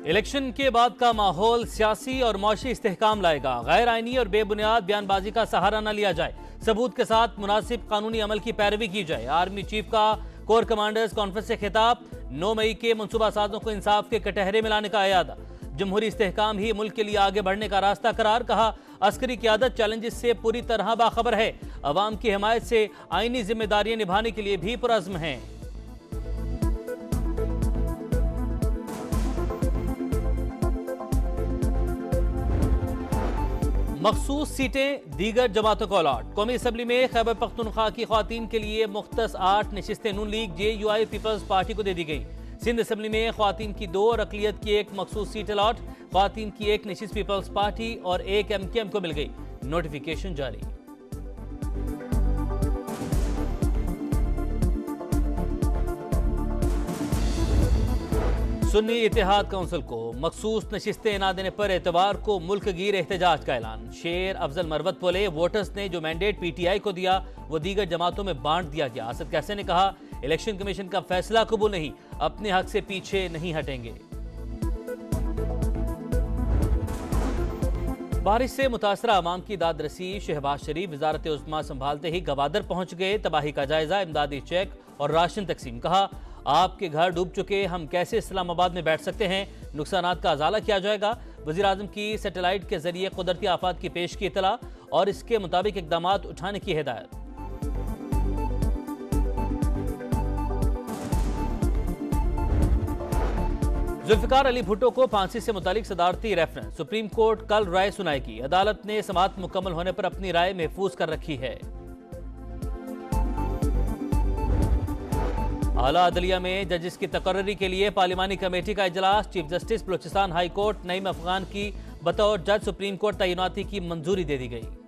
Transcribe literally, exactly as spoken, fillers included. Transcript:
Election के बाद का माहौल सियासी और मौशी इस्तेहकाम लाएगा। गैर आईनी और बेबुनियाद बयानबाजी का सहारा न लिया जाए। सबूत के साथ मुनासिब कानूनी अमल की पैरवी की जाए। आर्मी चीफ का कोर कमांडर्स कॉन्फ्रेंस से खिताब। नौ मई के मनसूबा साजों को इंसाफ के कटहरे में लाने का इरादा। जमहूरी इस्तेहकाम ही मुल्क के लिए आगे बढ़ने का रास्ता करार। कहा, अस्करी क़यादत चैलेंजेस से पूरी तरह बाखबर है। अवाम की हिमायत से आईनी जिम्मेदारियां निभाने के लिए भी पुरअज़्म हैं। मखसूस सीटें दीगर जमातों को अलॉट। कौमी असम्बली में खैबर पख्तूनख्वा की ख्वातीन के लिए मुख्तस आठ नशिस्तें Noon league J U I peoples party को दे दी गई। सिंध असम्बली में ख्वातीन की दो और अकलियत की एक मखसूस सीट अलॉट। ख्वातीन की एक नशिस्त पीपल्स पार्टी और एक एम के एम को मिल गई। नोटिफिकेशन जारी। सुन्नी इत्तेहाद काउंसिल को मखसूस नशिस्तें ना देने पर एतवार को मुल्क गिर एहतजाज का ऐलान। शेर अफजल मरवत बोले, वोटर्स ने जो मैंडेट पीटीआई को दिया वो दीगर जमातों में बांट दिया गया। असद कैसे ने कहा, इलेक्शन कमीशन का फैसला कबूल नहीं, अपने हक से पीछे नहीं हटेंगे। बारिश से मुतासरा अवाम की दाद रसी। शहबाज शरीफ वजारत उस्मा संभालते ही गवादर पहुंच गए। तबाही का जायजा, इमदादी चेक और राशन तकसीम। कहा, आपके घर डूब चुके, हम कैसे इस्लामाबाद में बैठ सकते हैं। नुकसानात का अजाला किया जाएगा। वज़ीर आज़म की सैटेलाइट के जरिए कुदरती आफात की पेश की इतला और इसके मुताबिक इकदाम उठाने की हिदायत। जुल्फ़िकार अली भुट्टो को फांसी से मुतालिक सदारती रेफरेंस। सुप्रीम कोर्ट कल राय सुनाएगी। अदालत ने समाअत मुकम्मल होने पर अपनी राय महफूज कर रखी है। आला अदलिया में जजिस की तकर्री के लिए पार्लिमानी कमेटी का इजलास। Chief justice Balochistan high court Naeem Afghan की बतौर जज सुप्रीम कोर्ट तैनाती की मंजूरी दे दी गई।